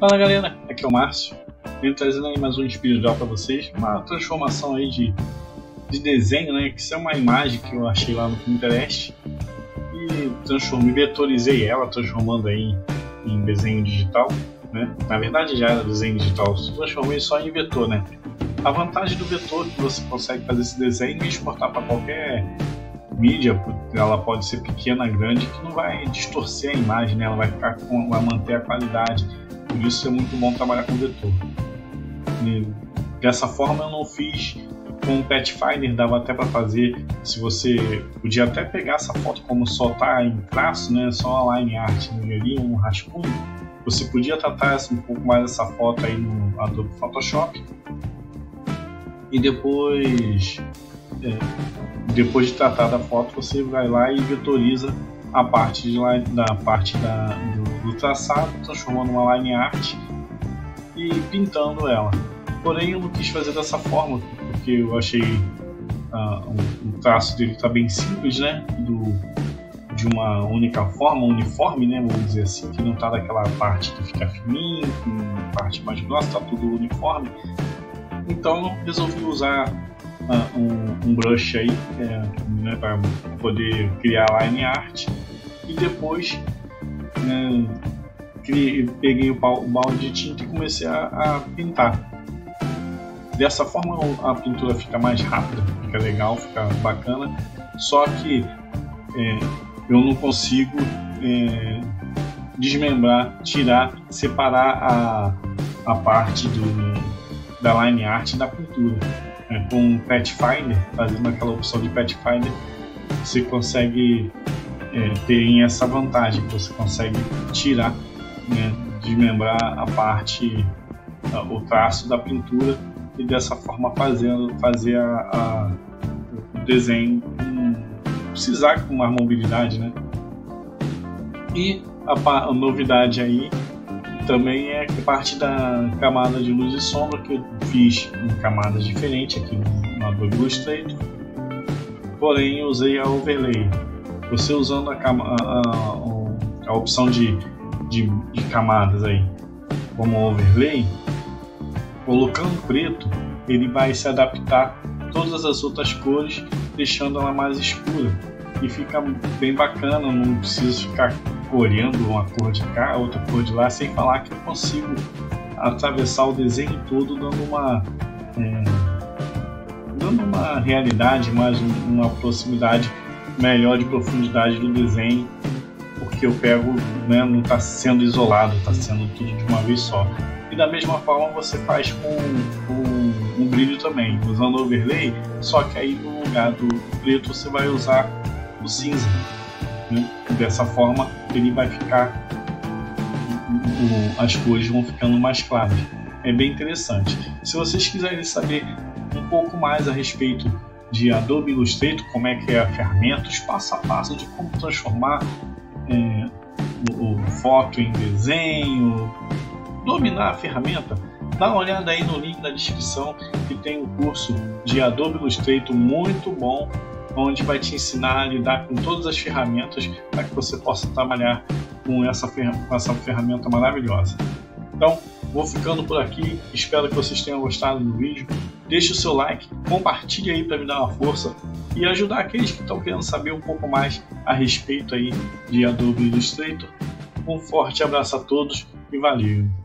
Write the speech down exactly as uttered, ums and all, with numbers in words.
Fala galera, aqui é o Márcio, venho trazendo aí mais um vídeo para vocês, uma transformação aí de, de desenho, né, que isso é uma imagem que eu achei lá no Pinterest e transformei, vetorizei ela, transformando aí em desenho digital, né, na verdade já era desenho digital, transformei só em vetor, né. A vantagem do vetor é que você consegue fazer esse desenho e exportar para qualquer mídia, ela pode ser pequena, grande, que não vai distorcer a imagem, né? Ela vai ficar com, vai manter a qualidade. Por isso é muito bom trabalhar com vetor. E dessa forma eu não fiz com o Pathfinder, dava até para fazer. Se você podia até pegar essa foto como só tá em traço, né? Só a line art, né? Ali um rascunho. Você podia tratar um pouco mais essa foto aí no Adobe Photoshop e depois é, depois de tratar da foto, você vai lá e vetoriza a parte, de lá, da, parte da, do, do traçado, transformando uma line art e pintando ela. Porém, eu não quis fazer dessa forma, porque eu achei uh, o, o traço dele está bem simples, né? Do, de uma única forma, uniforme, né? Vamos dizer assim, que não está daquela parte que fica fininho, com parte mais grossa, está tudo uniforme. Então, eu resolvi usar Uh, um, um brush aí é, né, para poder criar a line art e depois né, criei, peguei o, o balde de tinta e comecei a, a pintar. Dessa forma a pintura fica mais rápida, fica legal, fica bacana, só que é, eu não consigo é, desmembrar, tirar, separar a, a parte do, da line art da pintura. Com o Pathfinder, fazendo aquela opção de Pathfinder, você consegue é, ter essa vantagem, que você consegue tirar, né, desmembrar a parte, a, o traço da pintura e dessa forma fazendo, fazer a, a, o desenho com, precisar com mais mobilidade, né? E a, a novidade aí também é parte da camada de luz e sombra que eu fiz em camadas diferentes aqui no Adobe Illustrator, porém eu usei a overlay. Você usando a, a, a, a opção de, de, de camadas aí como overlay, colocando preto, ele vai se adaptar a todas as outras cores, deixando ela mais escura e fica bem bacana. Não preciso ficar olhando uma cor de cá, outra cor de lá, sem falar que eu consigo atravessar o desenho todo dando uma é, dando uma realidade, mais uma proximidade melhor de profundidade do desenho, porque eu pego, né, não está sendo isolado, está sendo tudo de uma vez só. E da mesma forma você faz com, com um brilho também, usando overlay, só que aí no lugar do preto você vai usar o cinza. Dessa forma ele vai ficar, as cores vão ficando mais claras. É bem interessante. Se vocês quiserem saber um pouco mais a respeito de Adobe Illustrator, como é que é a ferramenta, os passo a passo de como transformar é, o, o foto em desenho, dominar a ferramenta, dá uma olhada aí no link da descrição, que tem um curso de Adobe Illustrator muito bom, onde vai te ensinar a lidar com todas as ferramentas para que você possa trabalhar com essa, com essa ferramenta maravilhosa. Então, vou ficando por aqui, espero que vocês tenham gostado do vídeo. Deixe o seu like, compartilhe aí para me dar uma força e ajudar aqueles que estão querendo saber um pouco mais a respeito aí de Adobe Illustrator. Um forte abraço a todos e valeu!